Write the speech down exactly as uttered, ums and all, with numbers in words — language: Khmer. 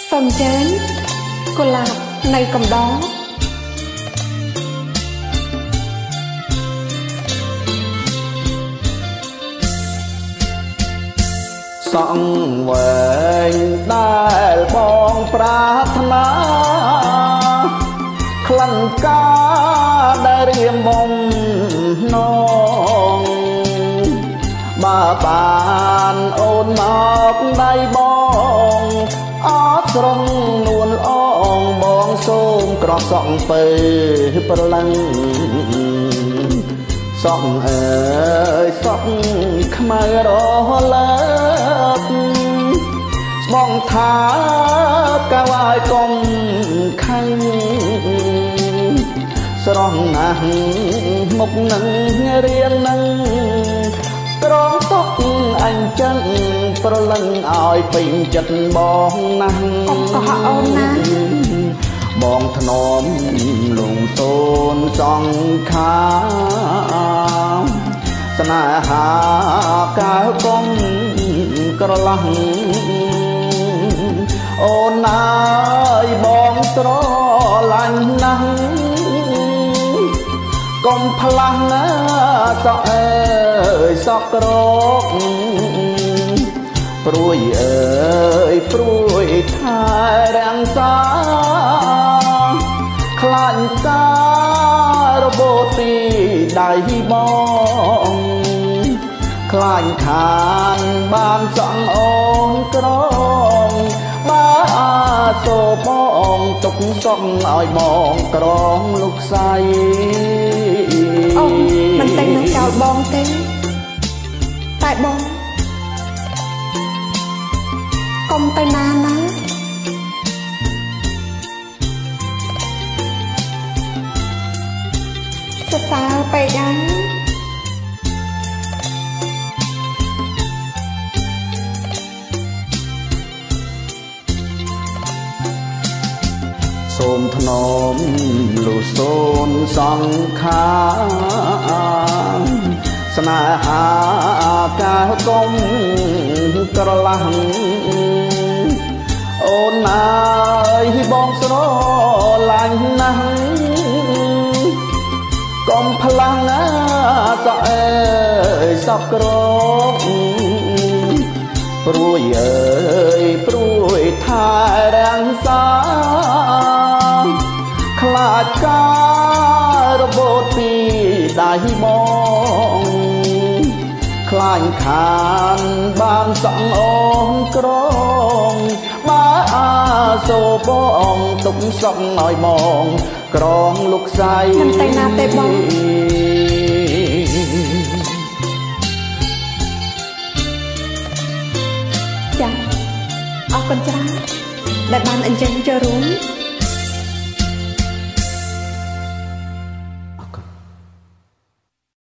សូមជើញកុលាបនៅកំដរសង្វែងដែលបងប្រាថ្នាក្លិនកាដែលរៀមបំណងបើបានអូនមកដៃបងអត់ស្រងនួនអងបងសូមក្រសក់ពើប្រលឹងសក់អើយសក់ខ្មៅរលើកស្បងថាកៅឲ្យកុំខឹងស្រស់ណាស់មុខនឹងរៀងនឹងត្រង់សក់អញចឹងប្រលឹងឲ្យពេញចិត្តបងណាស់អបកុហកអូនណាបងធ្នមលងសូនសង្ខាស្នេហាកើកុំក្រឡះអូនណាយបងស្រឡាញ់ណាស់កុំផ្លាស់ណាសក់អើយសក់ក្រកព្រួយអើយព្រួយថែរាំងសាខ្លាញ់ការរបូតពីដៃបងខ្លាញ់ខានបានសង់អូនក្រងបើអាសូបងទុកសក់ឲ្យបងក្រងលោកស្រីអូមិនតែនឹងចោលបងទេតែបងកុំទៅណាណាសរសើរពេកហើយសូមធ្នមលុសូនសង្ខារស្នេហាកាកុំក្រឡះអូនណាយបងស្រឡាញ់ណាស់កុំផ្លាំងណាសក់អើយសក់ក្រកព្រួយអើយព្រួយថែរាំងសាខ្លាចការរបូតពីដៃបងខ្លាញ់ខានបានសង់អូនក្រងបើអាសូបងទុកសក់ឲ្យបងក្រងលោកស្រីមិនតែណាទេបងចាអរគុណច្រើនដែលបានអញ្ជើញចូលរួម